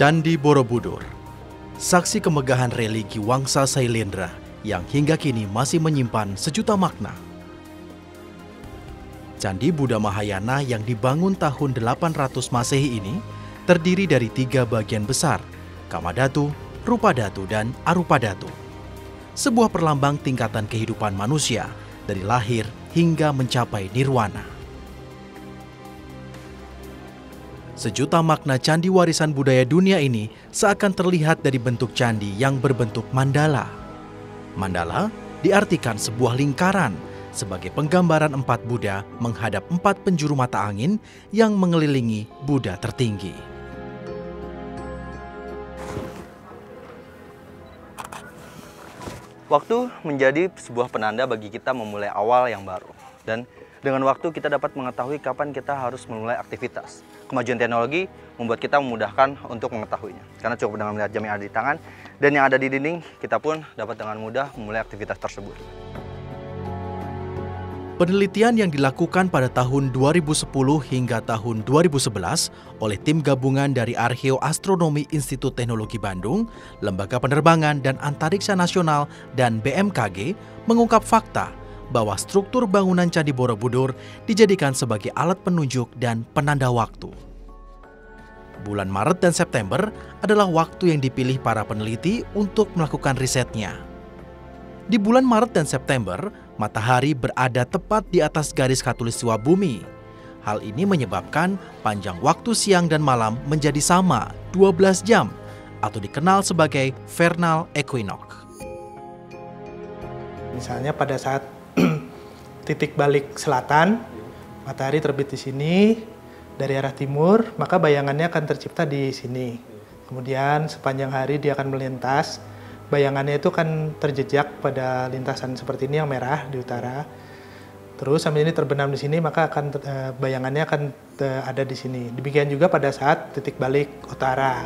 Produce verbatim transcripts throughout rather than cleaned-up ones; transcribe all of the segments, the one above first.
Candi Borobudur, saksi kemegahan religi Wangsa Sailendra yang hingga kini masih menyimpan sejuta makna. Candi Buddha Mahayana yang dibangun tahun delapan ratus Masehi ini terdiri dari tiga bagian besar, Kamadhatu, Rupadhatu, dan Arupadhatu. Sebuah perlambang tingkatan kehidupan manusia dari lahir hingga mencapai nirwana. Sejuta makna candi warisan budaya dunia ini seakan terlihat dari bentuk candi yang berbentuk mandala. Mandala diartikan sebuah lingkaran sebagai penggambaran empat Buddha menghadap empat penjuru mata angin yang mengelilingi Buddha tertinggi. Waktu menjadi sebuah penanda bagi kita memulai awal yang baru. Dan dengan waktu kita dapat mengetahui kapan kita harus memulai aktivitas. Kemajuan teknologi membuat kita memudahkan untuk mengetahuinya. Karena cukup dengan melihat jam yang ada di tangan dan yang ada di dinding, kita pun dapat dengan mudah memulai aktivitas tersebut. Penelitian yang dilakukan pada tahun dua ribu sepuluh hingga tahun dua ribu sebelas oleh tim gabungan dari Arkeoastronomi Institut Teknologi Bandung, Lembaga Penerbangan dan Antariksa Nasional, dan B M K G mengungkap fakta bahwa struktur bangunan Candi Borobudur dijadikan sebagai alat penunjuk dan penanda waktu. Bulan Maret dan September adalah waktu yang dipilih para peneliti untuk melakukan risetnya. Di bulan Maret dan September, matahari berada tepat di atas garis khatulistiwa bumi. Hal ini menyebabkan panjang waktu siang dan malam menjadi sama, dua belas jam, atau dikenal sebagai vernal equinox. Misalnya pada saat titik balik selatan, matahari terbit di sini dari arah timur, maka bayangannya akan tercipta di sini. Kemudian sepanjang hari dia akan melintas, bayangannya itu akan terjejak pada lintasan seperti ini yang merah di utara. Terus sambil ini terbenam di sini, maka akan bayangannya akan ada di sini. Demikian juga pada saat titik balik utara.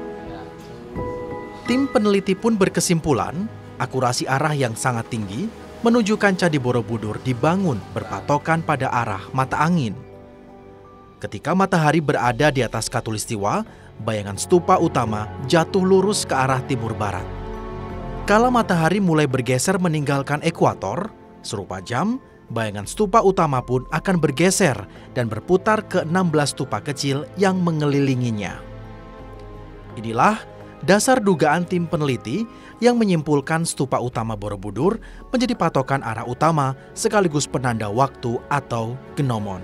Tim peneliti pun berkesimpulan, akurasi arah yang sangat tinggi menunjukkan Candi Borobudur dibangun berpatokan pada arah mata angin. Ketika matahari berada di atas khatulistiwa, bayangan stupa utama jatuh lurus ke arah timur barat. Kala matahari mulai bergeser meninggalkan ekuator, serupa jam, bayangan stupa utama pun akan bergeser dan berputar ke enam belas stupa kecil yang mengelilinginya. Inilah dasar dugaan tim peneliti yang menyimpulkan stupa utama Borobudur menjadi patokan arah utama sekaligus penanda waktu atau genomon.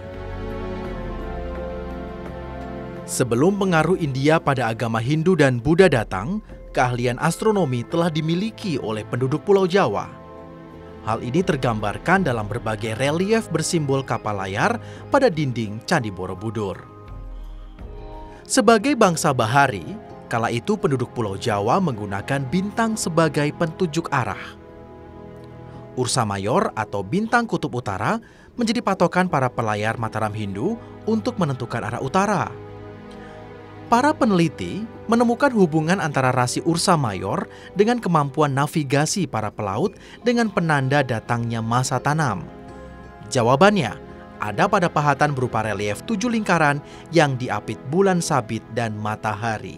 Sebelum pengaruh India pada agama Hindu dan Buddha datang, keahlian astronomi telah dimiliki oleh penduduk Pulau Jawa. Hal ini tergambarkan dalam berbagai relief bersimbol kapal layar pada dinding Candi Borobudur. Sebagai bangsa bahari, kala itu penduduk Pulau Jawa menggunakan bintang sebagai penunjuk arah. Ursa Mayor atau bintang kutub utara menjadi patokan para pelayar Mataram Hindu untuk menentukan arah utara. Para peneliti menemukan hubungan antara rasi Ursa Mayor dengan kemampuan navigasi para pelaut dengan penanda datangnya masa tanam. Jawabannya ada pada pahatan berupa relief tujuh lingkaran yang diapit bulan sabit dan matahari.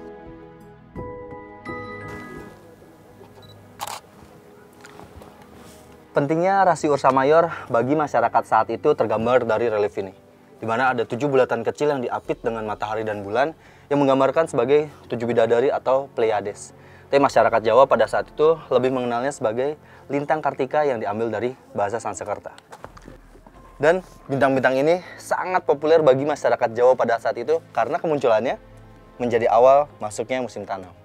Pentingnya rasi Ursa Mayor bagi masyarakat saat itu tergambar dari relief ini, di mana ada tujuh bulatan kecil yang diapit dengan matahari dan bulan yang menggambarkan sebagai tujuh bidadari atau Pleiades. Tapi masyarakat Jawa pada saat itu lebih mengenalnya sebagai lintang Kartika yang diambil dari bahasa Sanskerta. Dan bintang-bintang ini sangat populer bagi masyarakat Jawa pada saat itu karena kemunculannya menjadi awal masuknya musim tanam.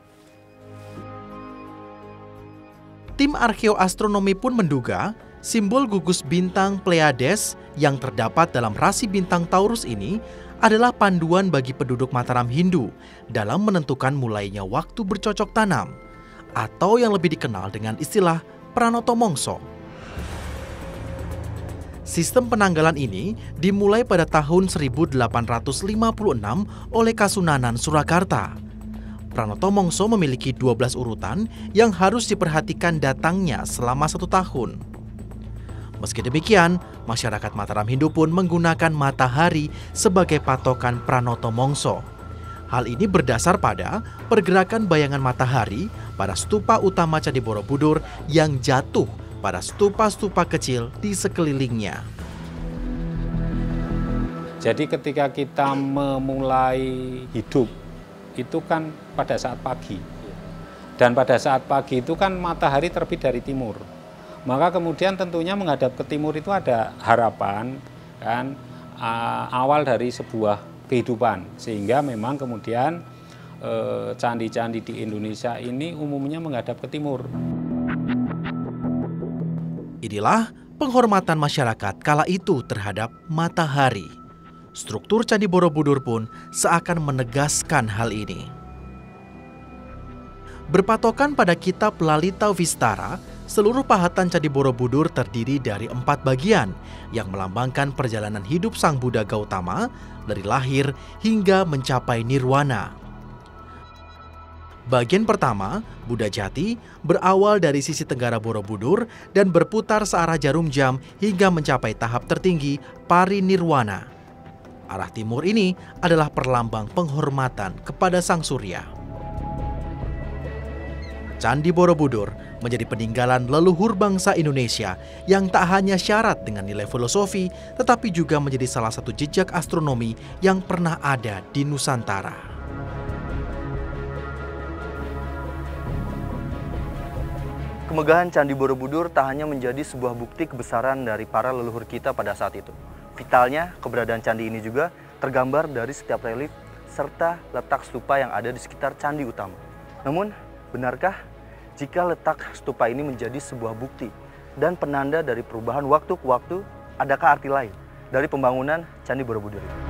Tim arkeoastronomi pun menduga simbol gugus bintang Pleiades yang terdapat dalam rasi bintang Taurus ini adalah panduan bagi penduduk Mataram Hindu dalam menentukan mulainya waktu bercocok tanam, atau yang lebih dikenal dengan istilah Pranoto Mongso. Sistem penanggalan ini dimulai pada tahun seribu delapan ratus lima puluh enam oleh Kasunanan Surakarta. Pranoto Mongso memiliki dua belas urutan yang harus diperhatikan datangnya selama satu tahun. Meski demikian, masyarakat Mataram Hindu pun menggunakan matahari sebagai patokan Pranoto Mongso. Hal ini berdasar pada pergerakan bayangan matahari pada stupa utama Candi Borobudur yang jatuh pada stupa-stupa kecil di sekelilingnya. Jadi ketika kita memulai hidup, itu kan pada saat pagi. Dan pada saat pagi itu kan matahari terbit dari timur. Maka kemudian tentunya menghadap ke timur itu ada harapan, kan, awal dari sebuah kehidupan, sehingga memang kemudian candi-candi di Indonesia ini umumnya menghadap ke timur. Inilah penghormatan masyarakat kala itu terhadap matahari. Struktur Candi Borobudur pun seakan menegaskan hal ini. Berpatokan pada kitab Lalita Vistara, seluruh pahatan Candi Borobudur terdiri dari empat bagian yang melambangkan perjalanan hidup Sang Buddha Gautama dari lahir hingga mencapai nirwana. Bagian pertama, Buddha Jati, berawal dari sisi tenggara Borobudur dan berputar searah jarum jam hingga mencapai tahap tertinggi parinirwana. Arah timur ini adalah perlambang penghormatan kepada Sang Surya. Candi Borobudur menjadi peninggalan leluhur bangsa Indonesia yang tak hanya syarat dengan nilai filosofi, tetapi juga menjadi salah satu jejak astronomi yang pernah ada di Nusantara. Kemegahan Candi Borobudur tak hanya menjadi sebuah bukti kebesaran dari para leluhur kita pada saat itu. Vitalnya, keberadaan candi ini juga tergambar dari setiap relief serta letak stupa yang ada di sekitar candi utama. Namun, benarkah jika letak stupa ini menjadi sebuah bukti dan penanda dari perubahan waktu ke waktu, adakah arti lain dari pembangunan Candi Borobudur ini?